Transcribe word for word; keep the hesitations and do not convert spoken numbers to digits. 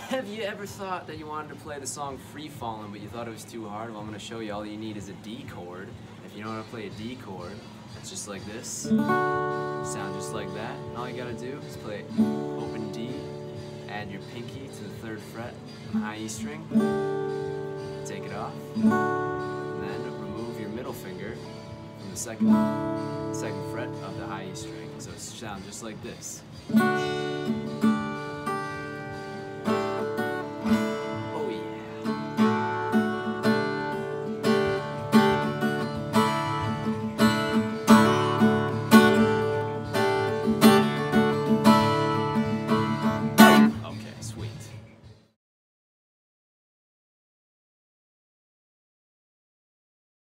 Have you ever thought that you wanted to play the song Free Fallin', but you thought it was too hard? Well, I'm going to show you all you need is a D chord. If you know how to play a D chord, it's just like this. Sound just like that. And all you got to do is play open D, add your pinky to the third fret on the high E string, take it off, and then remove your middle finger from the second, second fret of the high E string. So it sounds just like this.